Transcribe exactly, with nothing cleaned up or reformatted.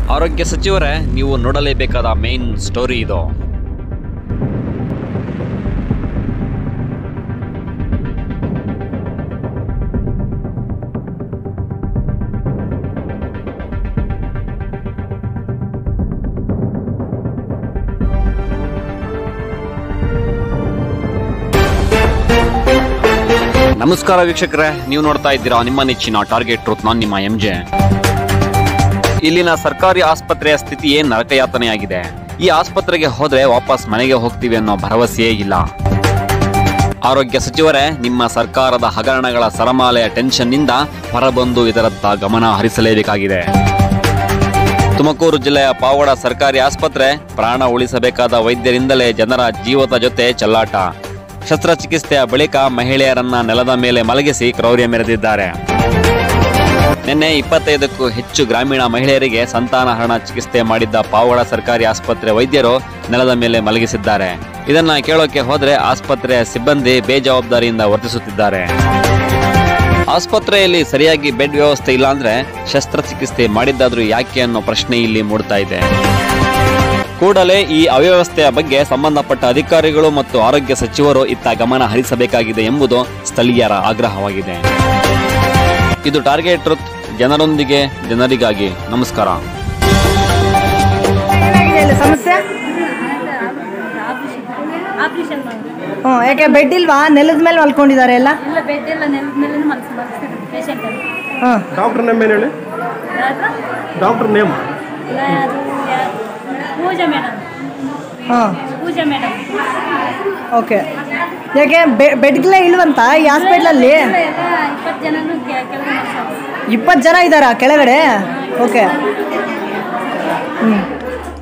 ಆರೋಗ್ಯ ಸಚಿವರೇ, ನೀವು ನೋಡಲೇಬೇಕಾದ main story ಇದು. ನಮಸ್ಕಾರ ವೀಕ್ಷಕರೇ, ನೀವು ನೋಡ್ತಾ ಇದ್ದೀರಾ ನಿಮ್ಮ ನೆಚ್ಚಿನ ಟಾರ್ಗೆಟ್ ಟ್ರೂತ್. ನಾನು ನಿಮ್ಮ ಎಂ ಜೆ. ಇಲ್ಲಿನ ಸರ್ಕಾರಿ ಆಸ್ಪತ್ರೆಯ ಸ್ಥಿತಿ ಏನ್ ನರಕಯಾತನೆಯಾಗಿದೆ. ಈ ಆಸ್ಪತ್ರೆಗೆ ಹೋದ್ರೆ ವಾಪಸ್ ಮನೆಗೆ ಹೋಗ್ತೀವಿ ಅನ್ನೋ ಭರವಸೆಯೇ ಇಲ್ಲ. ಆರೋಗ್ಯ ಸಚಿವರೇ, ನಿಮ್ಮ ಸರ್ಕಾರದ ಹಗರಣಗಳ ಸರಮಾಲೆಯ ಟೆನ್ಷನ್ ನಿಂದ ಹೊರಬಂದು ಇದರತ್ತ ಗಮನ ಹರಿಸಲೇಬೇಕಾಗಿದೆ. ತುಮಕೂರು ಜಿಲ್ಲೆಯ ಪಾವಗಡ ಸರ್ಕಾರಿ ಆಸ್ಪತ್ರೆ ಪ್ರಾಣ ಉಳಿಸಬೇಕಾದ ವೈದ್ಯರಿಂದಲೇ ಜನರ ಜೀವದ ಜೊತೆ ಚೆಲ್ಲಾಟ. ಶಸ್ತ್ರಚಿಕಿತ್ಸೆಯ ಬಳಿಕ ಮಹಿಳೆಯರನ್ನ ನೆಲದ ಮೇಲೆ ಮಲಗಿಸಿ ಕ್ರೌರ್ಯ ಮೆರೆದಿದ್ದಾರೆ. ನಿನ್ನೆ ಇಪ್ಪತ್ತೈದಕ್ಕೂ ಹೆಚ್ಚು ಗ್ರಾಮೀಣ ಮಹಿಳೆಯರಿಗೆ ಸಂತಾನಹರಣ ಚಿಕಿತ್ಸೆ ಮಾಡಿದ್ದ ಪಾವಗಡ ಸರ್ಕಾರಿ ಆಸ್ಪತ್ರೆ ವೈದ್ಯರು ನೆಲದ ಮೇಲೆ ಮಲಗಿಸಿದ್ದಾರೆ. ಇದನ್ನ ಕೇಳೋಕೆ ಹೋದ್ರೆ ಆಸ್ಪತ್ರೆಯ ಸಿಬ್ಬಂದಿ ಬೇಜವಾಬ್ದಾರಿಯಿಂದ ವರ್ತಿಸುತ್ತಿದ್ದಾರೆ. ಆಸ್ಪತ್ರೆಯಲ್ಲಿ ಸರಿಯಾಗಿ ಬೆಡ್ ವ್ಯವಸ್ಥೆ ಇಲ್ಲ ಅಂದ್ರೆ ಶಸ್ತ್ರಚಿಕಿತ್ಸೆ ಮಾಡಿದ್ದಾದ್ರೂ ಯಾಕೆ ಅನ್ನೋ ಪ್ರಶ್ನೆ ಇಲ್ಲಿ ಮೂಡ್ತಾ ಇದೆ. ಕೂಡಲೇ ಈ ಅವ್ಯವಸ್ಥೆಯ ಬಗ್ಗೆ ಸಂಬಂಧಪಟ್ಟ ಅಧಿಕಾರಿಗಳು ಮತ್ತು ಆರೋಗ್ಯ ಸಚಿವರು ಇತ್ತ ಗಮನ ಹರಿಸಬೇಕಾಗಿದೆ ಎಂಬುದು ಸ್ಥಳೀಯರ ಆಗ್ರಹವಾಗಿದೆ. ಇದು ಟಾರ್ಗೆಟ್ ಟ್ರೂತ್, ಜನರೊಂದಿಗೆ ಜನರಿಗಾಗಿ. ನಮಸ್ಕಾರ. ಸಮಸ್ಯೆ ಯಾಕೆ ಬೆಡ್ ಇಲ್ವಾ? ನೆಲದ ಮೇಲೆ ಮಲ್ಕೊಂಡಿದ್ದಾರೆ ಎಲ್ಲ. ಡಾಕ್ಟರ್ ನೇಮ್ ಏನು ಹೇಳಿ? Doctor name Pooja madam. ಹಾಂ, ಪೂಜಾ ಮೇಡಮ್. ಓಕೆ. ಯಾಕೆ ಬೆಡ್ಗೆಲ್ಲ ಇಲ್ವಂತ ಈ ಹಾಸ್ಪಿಟ್ಲಲ್ಲಿ? ಇಪ್ಪತ್ತು ಜನನು ಇಪ್ಪತ್ತು ಜನ ಇದ್ದಾರಾ ಕೆಳಗಡೆ? ಓಕೆ. ಹ್ಞೂ